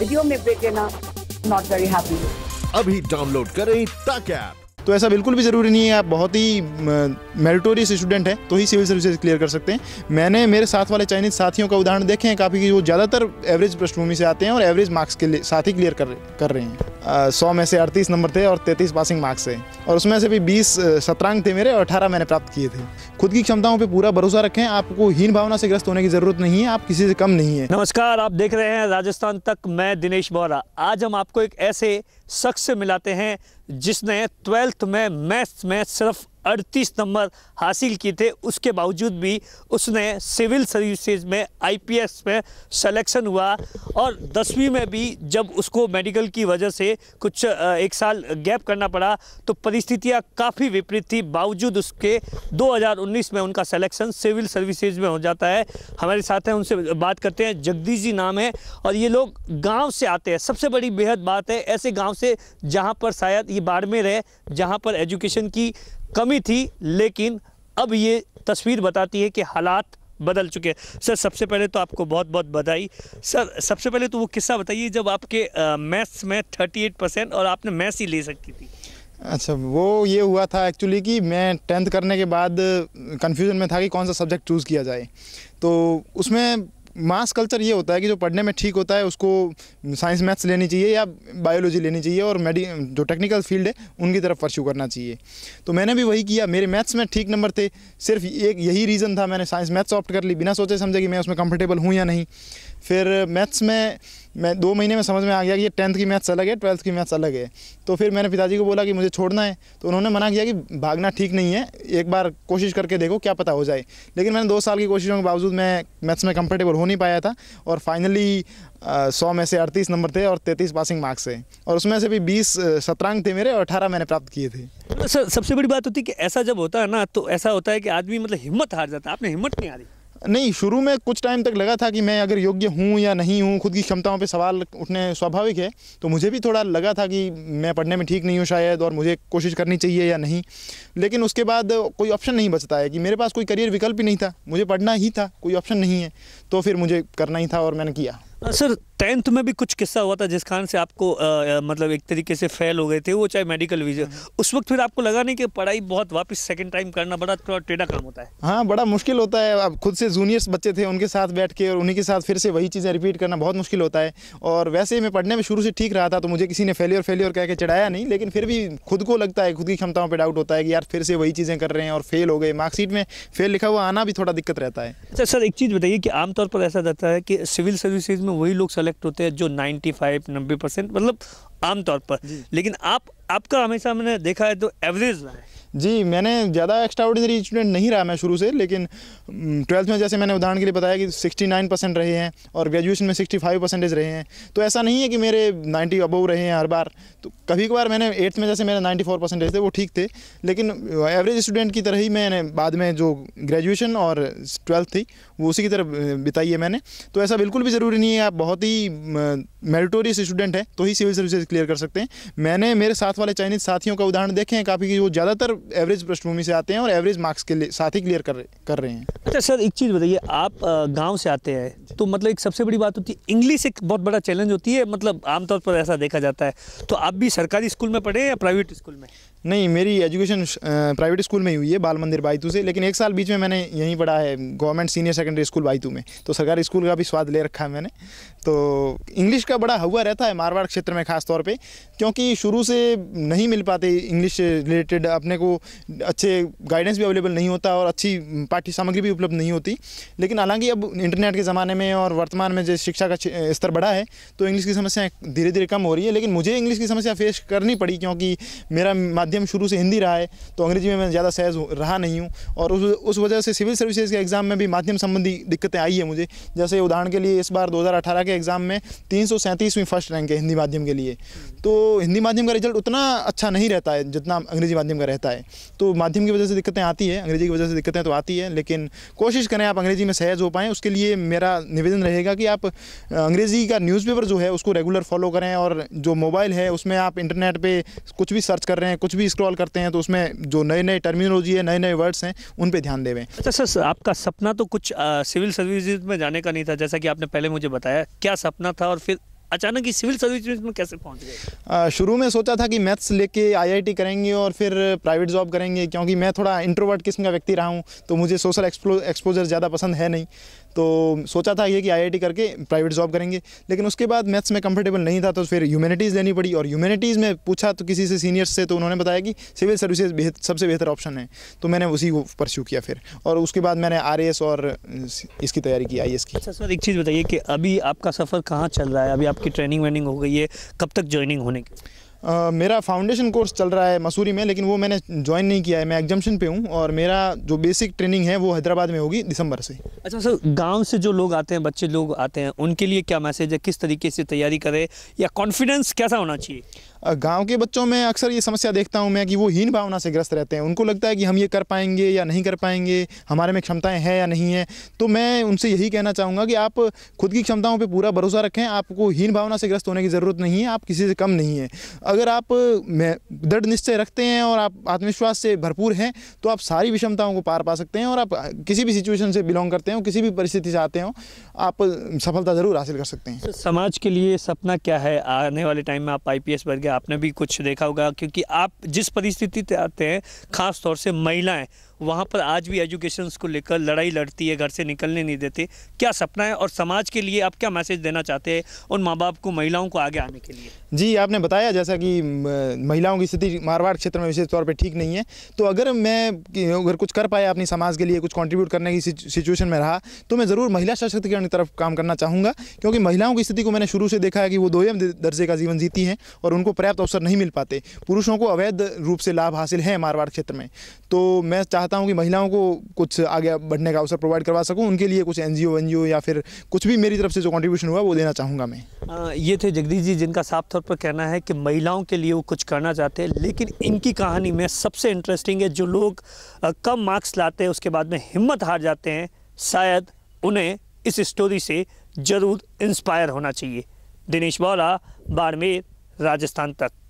Video में देख के ना नॉट वेरी हैप्पी। अभी डाउनलोड करें तक ऐप। तो ऐसा बिल्कुल भी ज़रूरी नहीं है आप बहुत ही मेरिटोरियस स्टूडेंट हैं तो ही सिविल सर्विसेज क्लियर कर सकते हैं। मैंने मेरे साथ वाले चाइनीज़ साथियों का उदाहरण देखे हैं काफ़ी कि वो ज़्यादातर एवरेज पृष्ठभूमि से आते हैं और एवरेज मार्क्स के साथ ही क्लियर कर रहे हैं। 100 में से 38 नंबर थे और 33 पासिंग मार्क्स थे और उसमें से भी 20 शतरंग थे मेरे और 18 मैंने प्राप्त किए थे। खुद की क्षमताओं पे पूरा भरोसा रखें, आपको हीन भावना से ग्रस्त होने की ज़रूरत नहीं है, आप किसी से कम नहीं है। नमस्कार, आप देख रहे हैं राजस्थान तक, मैं दिनेश बोरा। आज हम आपको एक ऐसे शख्स से मिलाते हैं जिसने 12th में मैथ्स में सिर्फ 38 नंबर हासिल किए थे। उसके बावजूद भी उसने सिविल सर्विसेज में IPS में सिलेक्शन हुआ और 10वीं में भी जब उसको मेडिकल की वजह से कुछ 1 साल गैप करना पड़ा तो परिस्थितियां काफ़ी विपरीत थी। बावजूद उसके 2019 में उनका सिलेक्शन सिविल सर्विसेज में हो जाता है। हमारे साथ हैं, उनसे बात करते हैं। जगदीश जी नाम है और ये लोग गाँव से आते हैं। सबसे बड़ी बेहद बात है ऐसे गाँव से जहाँ पर शायद ये बाड़मेर है, जहाँ पर एजुकेशन की कमी थी, लेकिन अब ये तस्वीर बताती है कि हालात बदल चुके हैं। सर, सबसे पहले तो आपको बहुत बहुत बधाई। सर, सबसे पहले तो वो किस्सा बताइए जब आपके मैथ्स में 38% और आपने मैथ्स ही ले सकती थी। अच्छा, वो ये हुआ था एक्चुअली कि मैं 10th करने के बाद कन्फ्यूज़न में था कि कौन सा सब्जेक्ट चूज़ किया जाए। तो उसमें मास कल्चर ये होता है कि जो पढ़ने में ठीक होता है उसको साइंस मैथ्स लेनी चाहिए या बायोलॉजी लेनी चाहिए और जो टेक्निकल फील्ड है उनकी तरफ परस्यू करना चाहिए। तो मैंने भी वही किया। मेरे मैथ्स में ठीक नंबर थे, सिर्फ एक यही रीज़न था, मैंने साइंस मैथ्स ऑप्ट कर ली बिना सोचे समझे कि मैं उसमें कंफर्टेबल हूँ या नहीं। फिर मैथ्स में मैं 2 महीने में समझ में आ गया कि ये 10th की मैथ्स अलग है, 12th की मैथ्स अलग है। तो फिर मैंने पिताजी को बोला कि मुझे छोड़ना है, तो उन्होंने मना किया कि भागना ठीक नहीं है, एक बार कोशिश करके देखो क्या पता हो जाए। लेकिन मैंने 2 साल की कोशिशों के बावजूद मैं मैथ्स में कंफर्टेबल हो नहीं पाया था और फाइनली 100 में से 38 नंबर थे और 33 पासिंग मार्क्स थे और उसमें से भी 20 शतरंग थे मेरे और 18 मैंने प्राप्त किए थे। सर, सबसे बड़ी बात होती है कि ऐसा जब होता है ना तो ऐसा होता है कि आदमी मतलब हिम्मत हार जाता है। आपने हिम्मत नहीं हारी? नहीं, शुरू में कुछ टाइम तक लगा था कि मैं अगर योग्य हूँ या नहीं हूँ, खुद की क्षमताओं पे सवाल उठने स्वाभाविक है। तो मुझे भी थोड़ा लगा था कि मैं पढ़ने में ठीक नहीं हूँ शायद और मुझे कोशिश करनी चाहिए या नहीं। लेकिन उसके बाद कोई ऑप्शन नहीं बचता है कि मेरे पास कोई करियर विकल्प ही नहीं था, मुझे पढ़ना ही था, कोई ऑप्शन नहीं है, तो फिर मुझे करना ही था और मैंने किया। सर, 10th में भी कुछ किस्सा हुआ था जिस कारण से आपको मतलब एक तरीके से फेल हो गए थे, वो चाहे मेडिकल वीज़ा। उस वक्त फिर आपको लगा नहीं कि पढ़ाई बहुत वापस सेकंड टाइम करना बड़ा थोड़ा टेढ़ा काम होता है? हाँ, बड़ा मुश्किल होता है। अब खुद से जूनियर्स बच्चे थे, उनके साथ बैठ के और उन्हीं के साथ फिर से वही चीज़ें रिपीट करना बहुत मुश्किल होता है। और वैसे ही मैं पढ़ने में शुरू से ठीक रहा था तो मुझे किसी ने फेलियर कह के चढ़ाया नहीं, लेकिन फिर भी खुद को लगता है, खुद की क्षमताओं पर डाउट होता है कि यार फिर से वही चीज़ें कर रहे हैं और फेल हो गए। मार्कशीट में फेल लिखा हुआ आना भी थोड़ा दिक्कत रहता है। अच्छा सर, एक चीज़ बताइए कि आमतौर पर ऐसा रहता है कि सिविल सर्विसेज में वही लोग सेलेक्ट होते हैं जो 95-90% मतलब आमतौर पर, लेकिन आपका हमेशा मैंने देखा है तो एवरेज रहा है। जी, मैंने ज़्यादा एक्स्ट्राऑर्डिनरी स्टूडेंट नहीं रहा मैं शुरू से, लेकिन 12th में जैसे मैंने उदाहरण के लिए बताया कि 69% रहे हैं और ग्रेजुएशन में 65% रहे हैं। तो ऐसा नहीं है कि मेरे 90 अबव रहे हैं हर बार। तो कभी कभार मैंने 8th में जैसे मेरे 94% थे, वो ठीक थे, लेकिन एवरेज स्टूडेंट की तरह ही मैंने बाद में जो ग्रेजुएशन और 12th थी वो उसी की तरह बिताई है मैंने। तो ऐसा बिल्कुल भी ज़रूरी नहीं है आप बहुत ही मेरिटोरियस स्टूडेंट हैं तो ही सिविल सर्विसेज क्लियर कर सकते हैं। मैंने मेरे साथ वाले चाइनीज़ साथियों का उदाहरण देखे हैं काफ़ी कि वो ज़्यादातर एवरेज पृष्ठभूमि से आते हैं और एवरेज मार्क्स के साथ ही क्लियर कर रहे हैं। अच्छा सर, एक चीज़ बताइए, आप गांव से आते हैं तो मतलब एक सबसे बड़ी बात होती है इंग्लिश एक बहुत बड़ा चैलेंज होती है, मतलब आमतौर पर ऐसा देखा जाता है। तो आप भी सरकारी स्कूल में पढ़े या प्राइवेट स्कूल में? नहीं, मेरी एजुकेशन प्राइवेट स्कूल में ही हुई है, बाल मंदिर बाईतू से, लेकिन 1 साल बीच में मैंने यहीं पढ़ा है government senior secondary school Baytu में। तो सरकारी स्कूल का भी स्वाद ले रखा है मैंने। तो इंग्लिश का बड़ा हुआ रहता है मारवाड़ क्षेत्र में ख़ास तौर पे, क्योंकि शुरू से नहीं मिल पाते इंग्लिश रिलेटेड, अपने को अच्छे गाइडेंस भी अवेलेबल नहीं होता और अच्छी पाठ्य सामग्री भी उपलब्ध नहीं होती। लेकिन हालांकि अब इंटरनेट के ज़माने में और वर्तमान में जो शिक्षा का स्तर बढ़ा है तो इंग्लिश की समस्याएँ धीरे धीरे कम हो रही है। लेकिन मुझे इंग्लिश की समस्या फेस करनी पड़ी क्योंकि मेरा माध्यम शुरू से हिंदी रहा है, तो अंग्रेजी में मैं ज़्यादा सहज रहा नहीं हूँ और उस वजह से सिविल सर्विसेज के एग्ज़ाम में भी माध्यम संबंधी दिक्कतें आई है मुझे। जैसे उदाहरण के लिए इस बार 2018 के एग्ज़ाम में 337वीं फर्स्ट रैंक है हिंदी माध्यम के लिए। तो हिंदी माध्यम का रिजल्ट उतना अच्छा नहीं रहता है जितना अंग्रेजी माध्यम का रहता है। तो माध्यम की वजह से दिक्कतें आती है, अंग्रेजी की वजह से दिक्कतें तो आती है, लेकिन कोशिश करें आप अंग्रेजी में सहज हो पाएँ। उसके लिए मेरा निवेदन रहेगा कि आप अंग्रेजी का न्यूज़पेपर जो है उसको रेगुलर फॉलो करें और जो मोबाइल है उसमें आप इंटरनेट पर कुछ भी सर्च कर रहे हैं, कुछ भी स्क्रॉल करते हैं तो उसमें जो नए नए टर्मिनोलॉजी है, नए नए वर्ड्स हैं, उन पे ध्यान देवें। अच्छा सर, आपका सपना तो कुछ सिविल सर्विसेज में जाने का नहीं था, जैसा कि आपने पहले मुझे बताया। क्या सपना था और फिर अचानक ही सिविल सर्विस में कैसे पहुंच गए? शुरू में सोचा था कि मैथ्स लेके आईआईटी करेंगे और फिर प्राइवेट जॉब करेंगे, क्योंकि मैं थोड़ा इंट्रोवर्ट किस्म का व्यक्ति रहा हूँ, तो मुझे सोशल एक्सपोजर ज़्यादा पसंद है नहीं। तो सोचा था ये कि आईआईटी करके प्राइवेट जॉब करेंगे, लेकिन उसके बाद मैथ्स में कंफर्टेबल नहीं था, तो फिर ह्यूमैनिटीज़ लेनी पड़ी। और ह्यूमैनिटीज़ में पूछा तो किसी से सीनियर्स से, तो उन्होंने बताया कि सिविल सर्विसेज सबसे बेहतर ऑप्शन है, तो मैंने उसी को परस्यू किया फिर। और उसके बाद मैंने आरएएस और इसकी तैयारी की, आईएएस की। अच्छा सर, एक चीज़ बताइए कि अभी आपका सफ़र कहाँ चल रहा है? अभी आपकी ट्रेनिंग वेनिंग हो गई है, कब तक ज्वाइनिंग होने की? मेरा फाउंडेशन कोर्स चल रहा है मसूरी में, लेकिन वो मैंने ज्वाइन नहीं किया है, मैं एग्जाम्शन पे हूँ। और मेरा जो बेसिक ट्रेनिंग है वो हैदराबाद में होगी दिसंबर से। अच्छा सर, गांव से जो लोग आते हैं, बच्चे लोग आते हैं, उनके लिए क्या मैसेज है? किस तरीके से तैयारी करें, या कॉन्फिडेंस कैसा होना चाहिए? गांव के बच्चों में अक्सर ये समस्या देखता हूं मैं कि वो हीन भावना से ग्रस्त रहते हैं। उनको लगता है कि हम ये कर पाएंगे या नहीं कर पाएंगे, हमारे में क्षमताएं हैं या नहीं है। तो मैं उनसे यही कहना चाहूँगा कि आप खुद की क्षमताओं पे पूरा भरोसा रखें, आपको हीन भावना से ग्रस्त होने की ज़रूरत नहीं है, आप किसी से कम नहीं है। अगर आप दृढ़ निश्चय रखते हैं और आप आत्मविश्वास से भरपूर हैं, तो आप सारी विषमताओं को पार पा सकते हैं। और आप किसी भी सिचुएशन से बिलोंग करते हो, किसी भी परिस्थिति से आते हो, आप सफलता ज़रूर हासिल कर सकते हैं। समाज के लिए सपना क्या है? आने वाले टाइम में आप आईपीएस बन गए, आपने भी कुछ देखा होगा, क्योंकि आप जिस परिस्थिति से आते हैं, खास तौर से महिलाएं वहाँ पर आज भी एजुकेशन को लेकर लड़ाई लड़ती है, घर से निकलने नहीं देते। क्या सपना है और समाज के लिए आप क्या मैसेज देना चाहते हैं उन माँ बाप को, महिलाओं को आगे आने के लिए? जी, आपने बताया जैसा कि महिलाओं की स्थिति मारवाड़ क्षेत्र में विशेष तौर पे ठीक नहीं है। तो अगर कुछ कर पाया अपनी समाज के लिए, कुछ कंट्रीब्यूट करने की सिचुएशन में रहा, तो मैं ज़रूर महिला सशक्तिकरण की तरफ काम करना चाहूँगा। क्योंकि महिलाओं की स्थिति को मैंने शुरू से देखा है कि वो दोयम दर्जे का जीवन जीती हैं और उनको पर्याप्त अवसर नहीं मिल पाते। पुरुषों को अवैध रूप से लाभ हासिल है मारवाड़ क्षेत्र में। तो मैं चाहता हूँ कि महिलाओं को कुछ आगे बढ़ने का अवसर प्रोवाइड करवा सकूँ। उनके लिए कुछ एनजीओ या फिर कुछ भी मेरी तरफ से जो कंट्रीब्यूशन हुआ वो देना चाहूँगा मैं। ये थे जगदीश जी, जिनका साफ तौर पर कहना है कि महिलाओं के लिए वो कुछ करना चाहते हैं। लेकिन इनकी कहानी में सबसे इंटरेस्टिंग है, जो लोग कम मार्क्स लाते हैं उसके बाद में हिम्मत हार जाते हैं, शायद उन्हें इस स्टोरी से ज़रूर इंस्पायर होना चाहिए। दिनेश बोरा, बाड़मेर, राजस्थान तक।